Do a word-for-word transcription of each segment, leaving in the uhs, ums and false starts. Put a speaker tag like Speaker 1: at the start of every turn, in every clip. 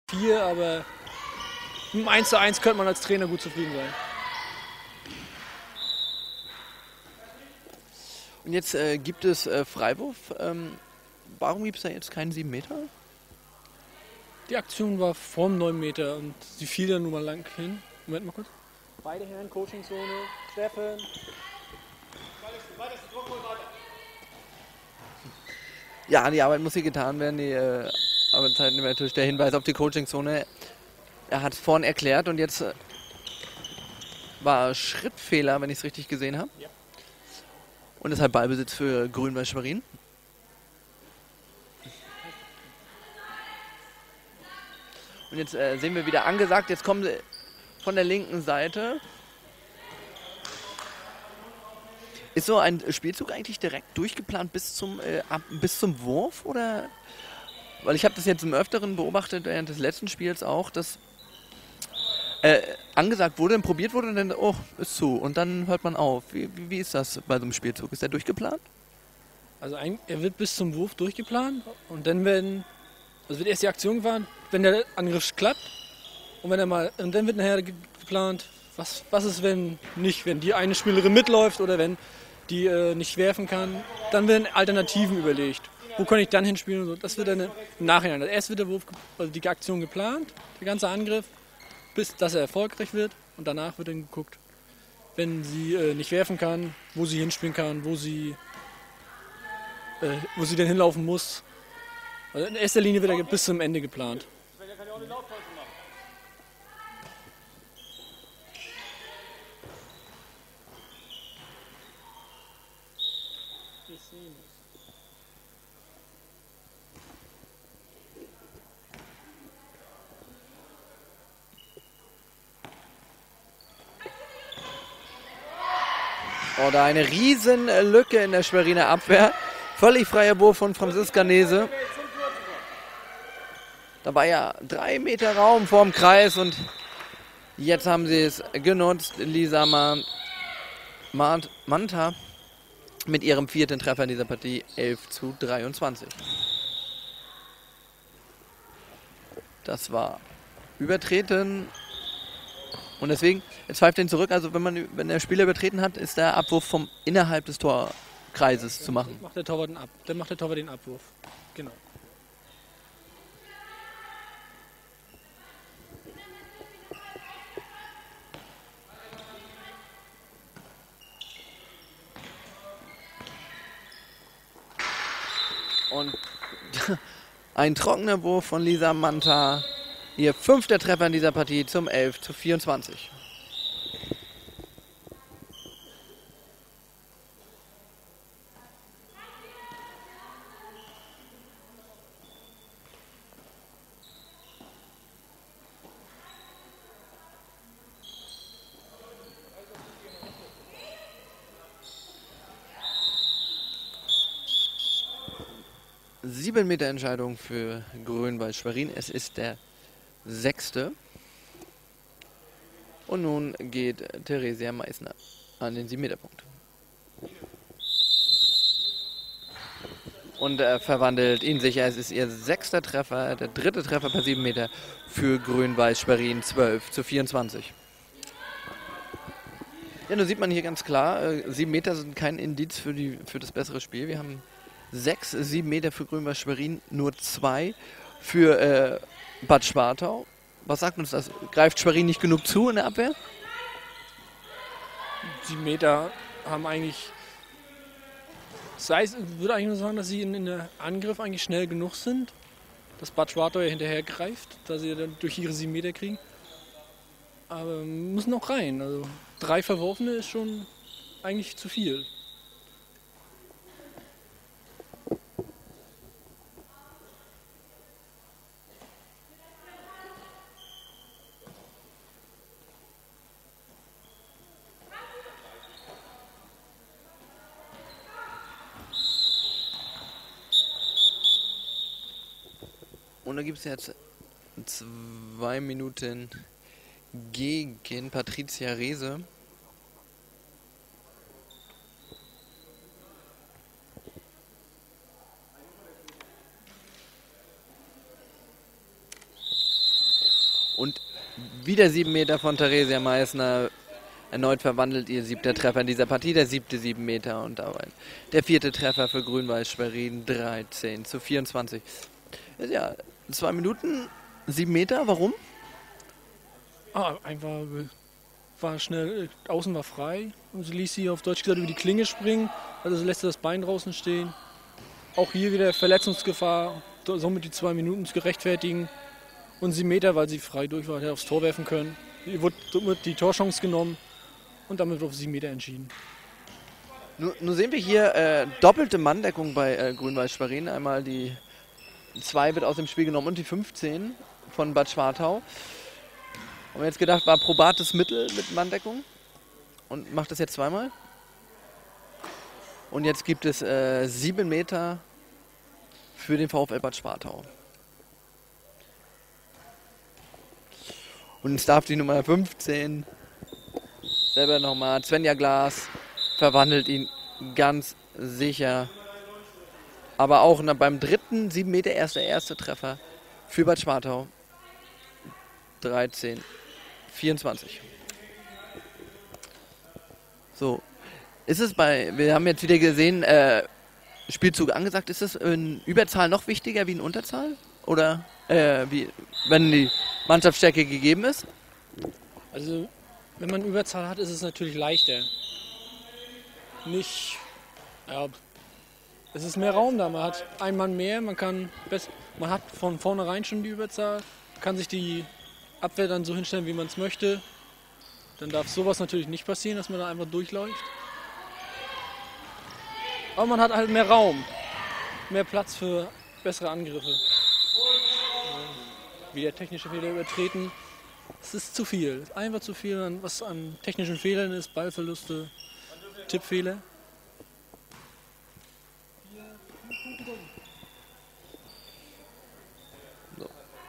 Speaker 1: vier, aber im eins zu eins könnte man als Trainer gut zufrieden sein.
Speaker 2: Und jetzt äh, gibt es äh, Freiwurf. Ähm, warum gibt es da jetzt keinen sieben Meter?
Speaker 1: Die Aktion war vorm neun Meter und sie fiel dann nur mal lang hin. Moment mal kurz. Beide Herren, Coachingzone, Steffen.
Speaker 2: Ja, die Arbeit muss hier getan werden. Die äh, Arbeitszeit natürlich der Hinweis auf die Coachingzone. Er hat es vorhin erklärt und jetzt äh, war Schrittfehler, wenn ich es richtig gesehen habe.
Speaker 1: Ja.
Speaker 2: Und deshalb Ballbesitz für Grün-Weiß Schwerin. Und jetzt äh, sehen wir wieder angesagt. Jetzt kommen sie von der linken Seite. Ist so ein Spielzug eigentlich direkt durchgeplant bis zum, äh, ab, bis zum Wurf? Oder? Weil ich habe das jetzt im Öfteren beobachtet, während des letzten Spiels auch, dass äh, angesagt wurde, dann probiert wurde und dann, oh, ist zu. Und dann hört man auf. Wie, wie, wie ist das bei so einem Spielzug? Ist der durchgeplant?
Speaker 1: Also ein, er wird bis zum Wurf durchgeplant und dann werden, also wird erst die Aktion gefahren, wenn der Angriff klappt und wenn er mal, und dann wird nachher geplant, was, was ist, wenn nicht, wenn die eine Spielerin mitläuft oder wenn die äh, nicht werfen kann, dann werden Alternativen überlegt. Wo kann ich dann hinspielen und so. Das wird dann im Nachhinein. Also erst wird der Wurf, also die Aktion geplant, der ganze Angriff, bis dass er erfolgreich wird und danach wird dann geguckt, wenn sie äh, nicht werfen kann, wo sie hinspielen kann, wo sie äh, wo sie denn hinlaufen muss. Also in erster Linie wird er bis zum Ende geplant.
Speaker 2: Oh, da eine riesen Lücke in der Schweriner Abwehr. Völlig freier Wurf von Franziska Nese. Da war ja drei Meter Raum vorm Kreis und jetzt haben sie es genutzt. Lisa Man Man Manta mit ihrem vierten Treffer in dieser Partie, elf zu dreiundzwanzig. Das war übertreten. Und deswegen, jetzt pfeift ihn zurück. Also wenn man wenn der Spieler übertreten hat, ist der Abwurf vom innerhalb des Torkreises zu machen.
Speaker 1: Dann macht der Torwart, den Ab dann macht der Torwart den Abwurf. Genau.
Speaker 2: Und ein trockener Wurf von Lisa Manta. Ihr fünfter Treffer in dieser Partie zum elf zu vierundzwanzig. Sieben Meter Entscheidung für Grün-Weiß Schwerin. Es ist der sechste. Und nun geht Theresia Meissner an den sieben Meter Punkt. Und er verwandelt ihn sicher. Es ist ihr sechster Treffer, der dritte Treffer per sieben Meter für Grün-Weiß Schwerin, zwölf zu vierundzwanzig. Ja, nun sieht man hier ganz klar, äh, sieben Meter sind kein Indiz für, die, für das bessere Spiel. Wir haben sechs, sieben Meter für Grün-Weiß Schwerin, nur zwei für äh, Bad Schwartau. Was sagt uns das? Greift Schwerin nicht genug zu in der Abwehr?
Speaker 1: Sieben Meter haben eigentlich, das heißt, ich würde eigentlich nur sagen, dass sie in, in der Angriff eigentlich schnell genug sind, dass Bad Schwartau ja hinterher greift, da sie dann durch ihre sieben Meter kriegen. Aber müssen auch rein. Also drei Verworfene ist schon eigentlich zu viel.
Speaker 2: Und da gibt es jetzt zwei Minuten gegen Patricia Reese. Und wieder sieben Meter von Theresia Meissner. Erneut verwandelt ihr siebter Treffer in dieser Partie, der siebte sieben Meter und dabei der vierte Treffer für Grün-Weiß Schwerin, dreizehn zu vierundzwanzig. Ja, zwei Minuten, sieben Meter, warum?
Speaker 1: Ah, einfach äh, war schnell, äh, außen war frei und sie ließ sie auf Deutsch gesagt über die Klinge springen, also sie lässt das Bein draußen stehen. Auch hier wieder Verletzungsgefahr, somit die zwei Minuten zu gerechtfertigen. Und sieben Meter, weil sie frei durch war, hätte aufs Tor werfen können. Ihr wurde somit die Torchance genommen und damit auf sieben Meter entschieden.
Speaker 2: Nun, nun sehen wir hier äh, doppelte Manndeckung bei äh, Grün-Weiß Schwerin. Einmal die zwei wird aus dem Spiel genommen und die fünfzehn von Bad Schwartau. Haben wir jetzt gedacht, war probates Mittel mit Manndeckung und macht das jetzt zweimal. Und jetzt gibt es äh, sieben Meter für den VfL Bad Schwartau. Und es darf die Nummer fünfzehn selber nochmal. Svenja Glas verwandelt ihn ganz sicher. Aber auch na, beim dritten sieben Meter erst der erste Treffer für Bad Schwartau. dreizehn, vierundzwanzig. So. Ist es bei, wir haben jetzt wieder gesehen, äh, Spielzug angesagt, ist es in Überzahl noch wichtiger wie in Unterzahl? Oder äh, wie, wenn die Mannschaftsstärke gegeben ist?
Speaker 1: Also, wenn man Überzahl hat, ist es natürlich leichter. Nicht, ja, es ist mehr Raum da, man hat einen Mann mehr, man kann, best, man hat von vornherein schon die Überzahl, kann sich die Abwehr dann so hinstellen, wie man es möchte. Dann darf sowas natürlich nicht passieren, dass man da einfach durchläuft. Aber man hat halt mehr Raum, mehr Platz für bessere Angriffe. Wieder technische Fehler übertreten. Es ist zu viel, es ist einfach zu viel, was an technischen Fehlern ist, Ballverluste, Tippfehler.
Speaker 2: So.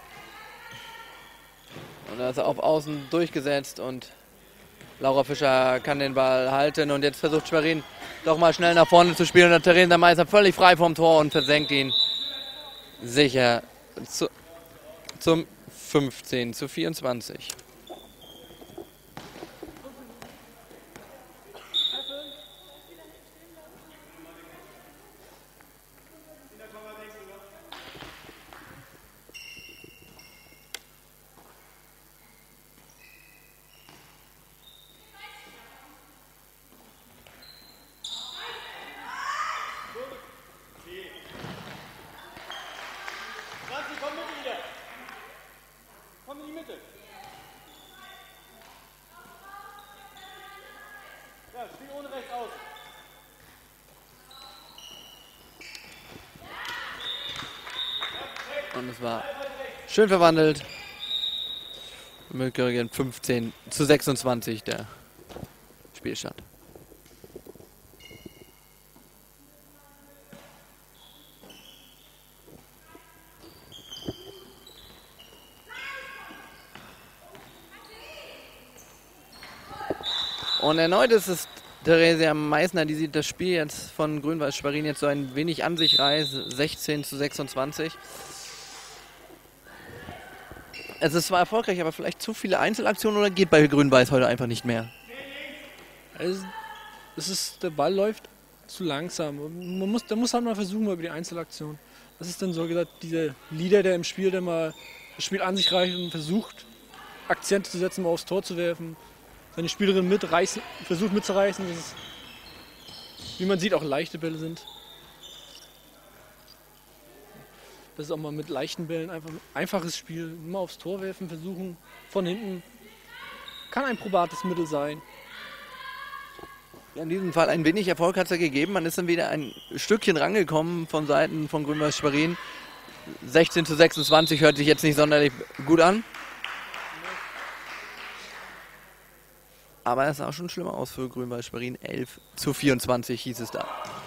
Speaker 2: Und er ist auf Außen durchgesetzt und Laura Fischer kann den Ball halten und jetzt versucht Schwerin doch mal schnell nach vorne zu spielen und der Theresia Meissner völlig frei vom Tor und versenkt ihn sicher zu, zum fünfzehn zu vierundzwanzig. Und es war schön verwandelt. Mit Korrigieren fünfzehn zu sechsundzwanzig der Spielstand. Und erneut ist es Theresia Meissner, die sieht das Spiel jetzt von Grün-Weiß Schwerin jetzt so ein wenig an sich reißen. sechzehn zu sechsundzwanzig. Es ist zwar erfolgreich, aber vielleicht zu viele Einzelaktionen oder geht bei Grün-Weiß heute einfach nicht mehr?
Speaker 1: Also, es ist, der Ball läuft zu langsam. Man muss, da muss halt mal versuchen, mal über die Einzelaktion. Das ist dann so gesagt dieser Leader, der im Spiel, der mal das Spiel an sich reicht und versucht, Akzente zu setzen, mal aufs Tor zu werfen. Seine Spielerin mitreißen, versucht mitzureißen. Das ist, wie man sieht, auch leichte Bälle sind. Das ist auch mal mit leichten Bällen einfach ein einfaches Spiel. Immer aufs Tor werfen, versuchen von hinten. Kann ein probates Mittel sein.
Speaker 2: Ja, in diesem Fall ein wenig Erfolg hat es ja gegeben. Man ist dann wieder ein Stückchen rangekommen von Seiten von Grün-Weiß Schwerin. sechzehn zu sechsundzwanzig hört sich jetzt nicht sonderlich gut an. Aber es sah schon schlimmer aus für Grün-Weiß Schwerin. elf zu vierundzwanzig hieß es da.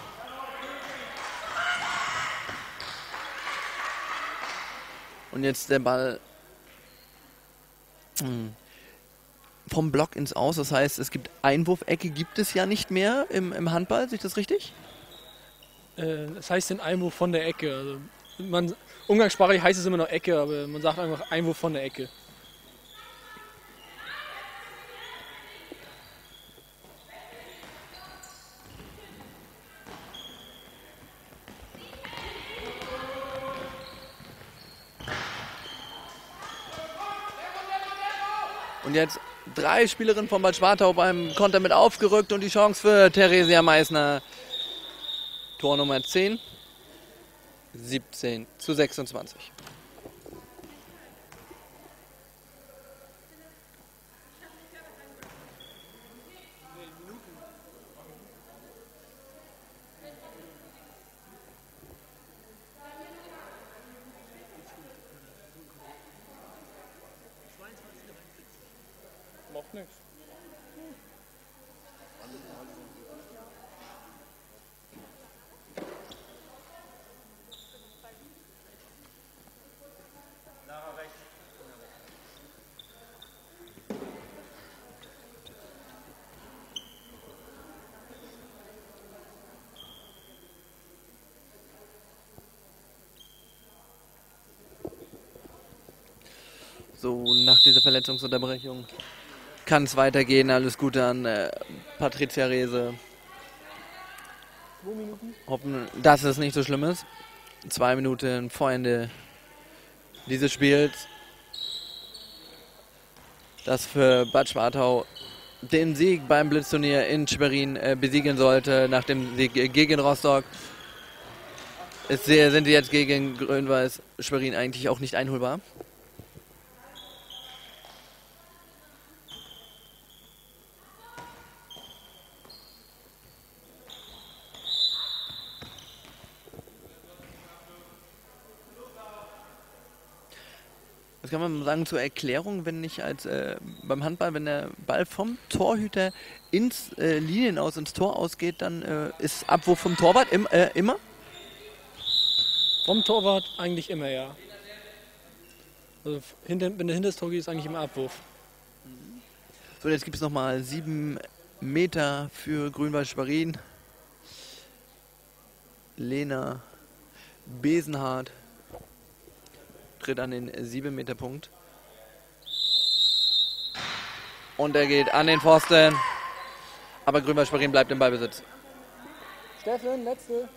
Speaker 2: Und jetzt der Ball vom Block ins Aus. Das heißt, es gibt Einwurfecke, gibt es ja nicht mehr im, im Handball. Sehe ich das richtig?
Speaker 1: Äh, das heißt den Einwurf von der Ecke. Also man, umgangssprachlich heißt es immer noch Ecke, aber man sagt einfach Einwurf von der Ecke.
Speaker 2: Und jetzt drei Spielerinnen von Bad Schwartau beim Konter mit aufgerückt und die Chance für Theresia Meissner. Tor Nummer zehn, siebzehn zu sechsundzwanzig.
Speaker 1: Macht nichts.
Speaker 2: So, nach dieser Verletzungsunterbrechung kann es weitergehen. Alles Gute an äh, Patricia Rehse. Hoffen, dass es nicht so schlimm ist. Zwei Minuten vor Ende dieses Spiels. Das für Bad Schwartau den Sieg beim Blitzturnier in Schwerin äh, besiegen sollte. Nach dem Sieg gegen Rostock ist, sind sie jetzt gegen Grün-Weiß Schwerin eigentlich auch nicht einholbar. Was kann man sagen zur Erklärung, wenn nicht als äh, beim Handball, wenn der Ball vom Torhüter ins äh, Linien aus ins Tor ausgeht, dann äh, ist Abwurf vom Torwart im, äh, immer?
Speaker 1: Vom Torwart eigentlich immer, ja. Also hinter, wenn der hinter das Tor geht, ist eigentlich immer Abwurf.
Speaker 2: So, jetzt gibt es nochmal sieben Meter für Grün-Weiß Schwerin. Lena Besenhardt tritt an den sieben Meter Punkt. Und er geht an den Pfosten. Aber Grün-Weiß Schwerin bleibt im Ballbesitz.
Speaker 1: Steffen, letzte.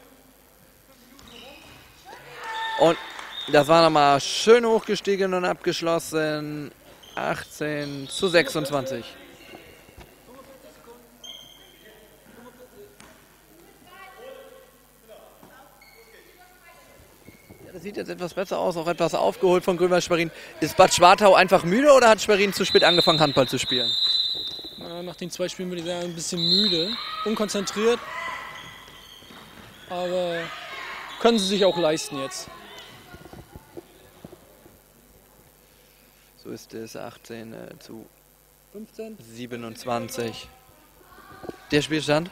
Speaker 2: Und das war nochmal schön hochgestiegen und abgeschlossen. achtzehn zu sechsundzwanzig. Das sieht jetzt etwas besser aus, auch etwas aufgeholt von Grün-Weiß Schwerin. Ist Bad Schwartau einfach müde oder hat Schwerin zu spät angefangen, Handball zu spielen?
Speaker 1: Na, nach den zwei Spielen würde ich sagen, ein bisschen müde, unkonzentriert. Aber können sie sich auch leisten jetzt.
Speaker 2: So ist es, achtzehn zu
Speaker 1: fünfzehn.
Speaker 2: siebenundzwanzig. Der Spielstand?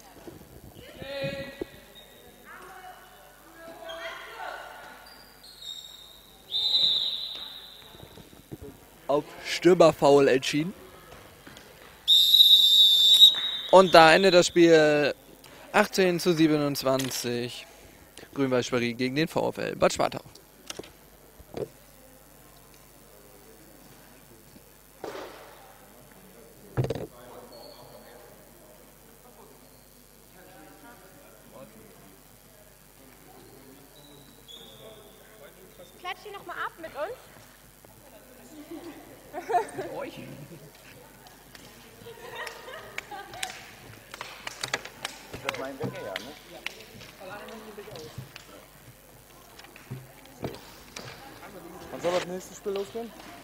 Speaker 2: Auf Stürmerfoul entschieden. Und da endet das Spiel achtzehn zu siebenundzwanzig. Grün-Weiß Schwerin gegen den VfL Bad Schwartau.
Speaker 3: Klatscht ihr noch mal ab mit uns?
Speaker 2: Mit euch?
Speaker 4: Das ist mein Wecker, ja, ne? Wann soll das nächste Spiel losgehen?